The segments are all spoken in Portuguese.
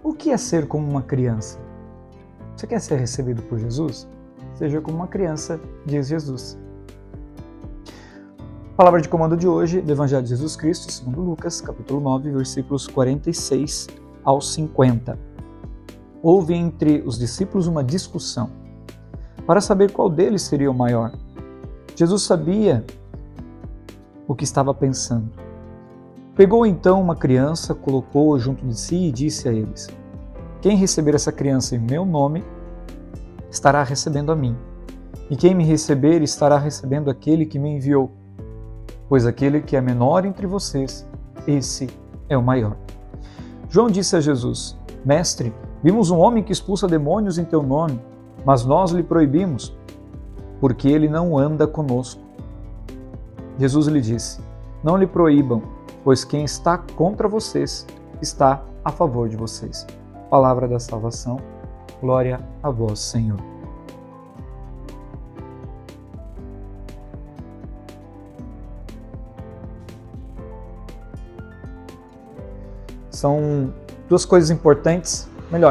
O que é ser como uma criança? Você quer ser recebido por Jesus? Seja como uma criança, diz Jesus. Palavra de comando de hoje, do Evangelho de Jesus Cristo, segundo Lucas, capítulo 9, versículos 46 ao 50. Houve entre os discípulos uma discussão para saber qual deles seria o maior. Jesus sabia o que estava pensando. Pegou então uma criança, colocou-a junto de si e disse a eles: quem receber essa criança em meu nome, estará recebendo a mim. E quem me receber, estará recebendo aquele que me enviou. Pois aquele que é menor entre vocês, esse é o maior. João disse a Jesus: Mestre, vimos um homem que expulsa demônios em teu nome, mas nós lhe proibimos, porque ele não anda conosco. Jesus lhe disse: não lhe proíbam, pois quem está contra vocês está a favor de vocês. Palavra da salvação, glória a vós, Senhor. São duas coisas importantes,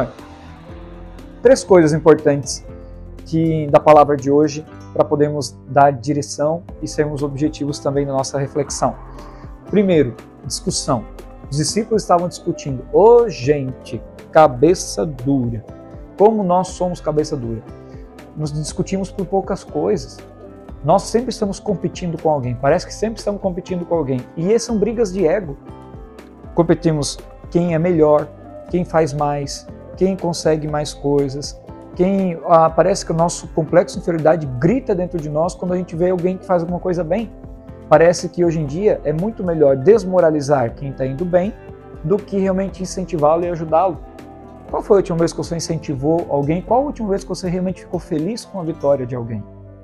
três coisas importantes da palavra de hoje para podermos dar direção e sermos objetivos também na nossa reflexão. Primeiro, discussão. Os discípulos estavam discutindo. Gente, cabeça dura. Como nós somos cabeça dura? Nos discutimos por poucas coisas. Nós sempre estamos competindo com alguém. Parece que sempre estamos competindo com alguém. E essas são brigas de ego. Competimos quem é melhor, quem faz mais, quem consegue mais coisas. Parece que o nosso complexo de inferioridade grita dentro de nós quando a gente vê alguém que faz alguma coisa bem. Parece que hoje em dia é muito melhor desmoralizar quem está indo bem do que realmente incentivá-lo e ajudá-lo. Qual foi a última vez que você incentivou alguém? Qual a última vez que você realmente ficou feliz com a vitória de alguém?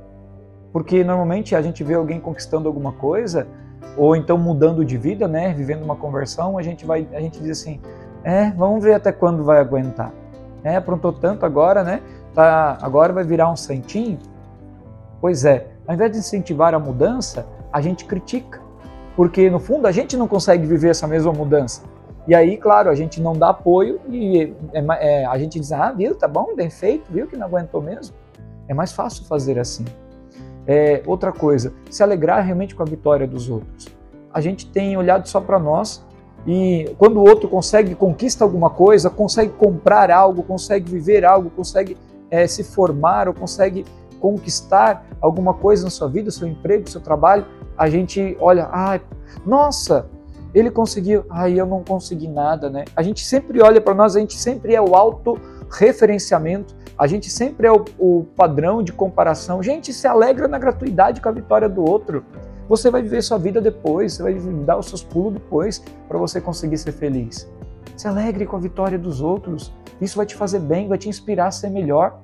Porque normalmente a gente vê alguém conquistando alguma coisa, ou então mudando de vida, né, vivendo uma conversão, a gente diz assim, vamos ver até quando vai aguentar. Aprontou tanto agora, né? Agora vai virar um santinho. Pois é, ao invés de incentivar a mudança, a gente critica, porque no fundo a gente não consegue viver essa mesma mudança. E aí, claro, a gente não dá apoio e a gente diz, viu, tá bom, bem feito, viu que não aguentou mesmo. É mais fácil fazer assim. Outra coisa, se alegrar realmente com a vitória dos outros. A gente tem olhado só para nós e quando o outro conquista alguma coisa, consegue comprar algo, consegue viver algo, consegue se formar ou consegue conquistar alguma coisa na sua vida, seu emprego, seu trabalho, a gente olha, nossa, ele conseguiu, eu não consegui nada, né? A gente sempre olha para nós, a gente sempre é o autorreferenciamento, a gente sempre é o padrão de comparação. Gente, se alegra na gratuidade com a vitória do outro. Você vai viver sua vida depois, você vai dar os seus pulos depois para você conseguir ser feliz. Se alegre com a vitória dos outros. Isso vai te fazer bem, vai te inspirar a ser melhor.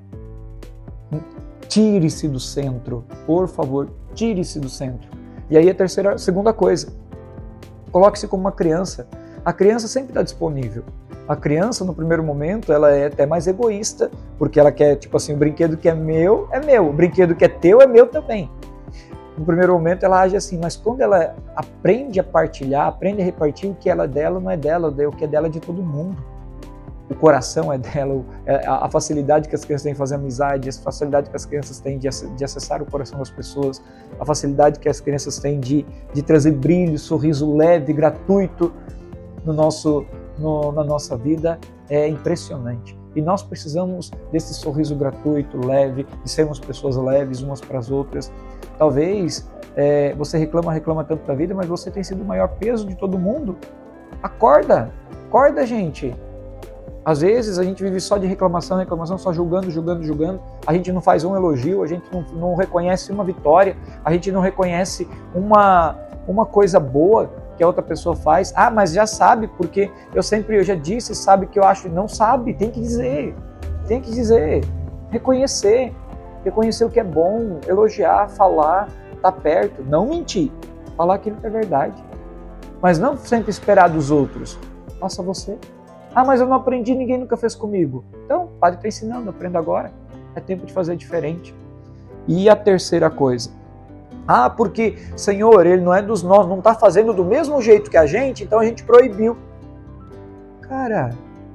Tire-se do centro, por favor, tire-se do centro. E aí segunda coisa, coloque-se como uma criança. A criança sempre está disponível. A criança, no primeiro momento, ela é até mais egoísta, porque ela quer, o brinquedo que é meu, o brinquedo que é teu, é meu também. No primeiro momento, ela age assim, mas quando ela aprende a partilhar, aprende a repartir, o que é dela não é dela, o que é dela é de todo mundo. O coração é dela, a facilidade que as crianças têm de fazer amizade, a facilidade que as crianças têm de acessar o coração das pessoas, a facilidade que as crianças têm de trazer brilho, sorriso leve, gratuito na nossa vida, é impressionante. E nós precisamos desse sorriso gratuito, leve, de sermos pessoas leves umas para as outras. Talvez você reclama tanto da vida, mas você tem sido o maior peso de todo mundo. Acorda, gente. Às vezes a gente vive só de reclamação, só julgando. A gente não faz um elogio, a gente não reconhece uma vitória, a gente não reconhece uma coisa boa que a outra pessoa faz. Mas já sabe, porque eu já disse, sabe que eu acho. Não sabe, tem que dizer. Reconhecer o que é bom, elogiar, falar, estar perto, não mentir, falar aquilo que é verdade. Mas não sempre esperar dos outros. Faça você. Mas eu não aprendi, ninguém nunca fez comigo. Então, o Padre está ensinando, aprenda agora. É tempo de fazer diferente. E a terceira coisa. Porque, Senhor, ele não é dos nossos, não está fazendo do mesmo jeito que a gente, então a gente proibiu. Cara,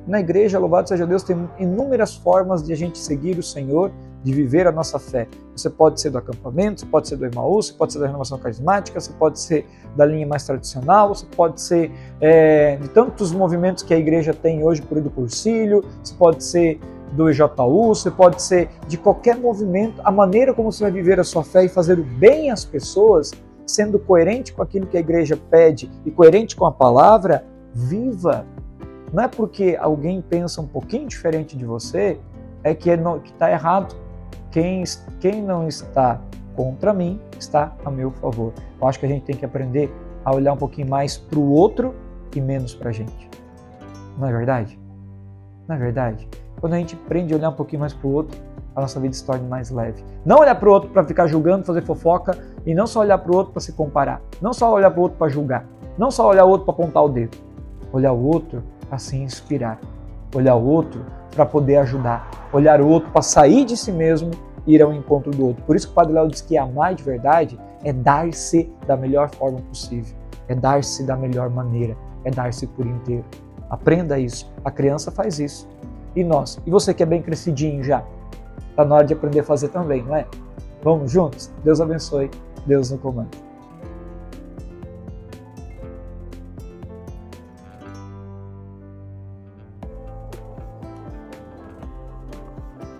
Na igreja, louvado seja Deus, tem inúmeras formas de a gente seguir o Senhor, de viver a nossa fé. Você pode ser do acampamento, você pode ser do Emaús, você pode ser da renovação carismática, você pode ser da linha mais tradicional, você pode ser de tantos movimentos que a igreja tem hoje por Ido Cursilho, você pode ser do EJU, você pode ser de qualquer movimento. A maneira como você vai viver a sua fé e fazer o bem às pessoas, sendo coerente com aquilo que a igreja pede e coerente com a palavra, viva. Não é porque alguém pensa um pouquinho diferente de você, é que está errado. Quem não está contra mim, está a meu favor. Eu acho que a gente tem que aprender a olhar um pouquinho mais para o outro e menos para a gente. Não é verdade? Não é verdade? Quando a gente aprende a olhar um pouquinho mais para o outro, a nossa vida se torna mais leve. Não olhar para o outro para ficar julgando, fazer fofoca, e não só olhar para o outro para se comparar. Não só olhar para o outro para julgar. Não só olhar o outro para apontar o dedo. Olhar o outro para se inspirar. Olhar o outro para poder ajudar. Olhar o outro para sair de si mesmo e ir ao encontro do outro. Por isso que o Padre Léo diz que amar de verdade é dar-se da melhor forma possível. É dar-se da melhor maneira. É dar-se por inteiro. Aprenda isso. A criança faz isso. E nós? E você que é bem crescidinho já? Está na hora de aprender a fazer também, não é? Vamos juntos? Deus abençoe. Deus no comando.